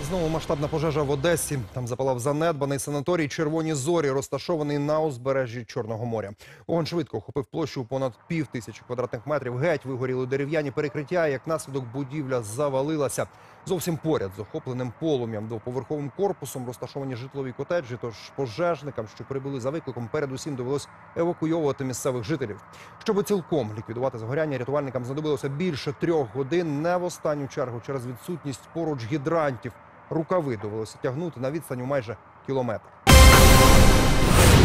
Знову масштабна пожежа в Одесі. Там запалав занедбаний санаторій «Червоні зорі», розташований на узбережжі Чорного моря. Вогонь швидко охопив площу у понад 5000 квадратних метрів. Геть вигоріли дерев'яні перекриття, як наслідок будівля завалилася. Зовсім поряд з охопленим полум'ям двоповерховим корпусом розташовані житлові котеджі, тож пожежникам, що прибули за викликом, передусім довелось евакуйовувати місцевих жителів. Щоб цілком ліквідувати загоряння, рятувальникам знадобилося більше 3 годин, не в останню чергу через відсутність поруч гідрантів. Рукави довелося тягнути на відстань у майже кілометр.